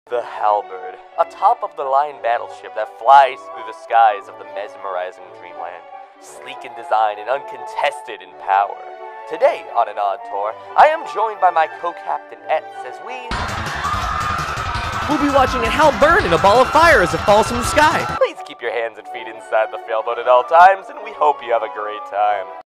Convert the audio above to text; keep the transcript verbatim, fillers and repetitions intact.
The HalBURN, a top-of-the-line battleship that flies through the skies of the mesmerizing dreamland, sleek in design and uncontested in power. Today, on an odd tour, I am joined by my co-captain Etz as we... We'll be watching a HalBURN in a ball of fire as it falls from the sky. Please keep your hands and feet inside the failboat at all times, and we hope you have a great time.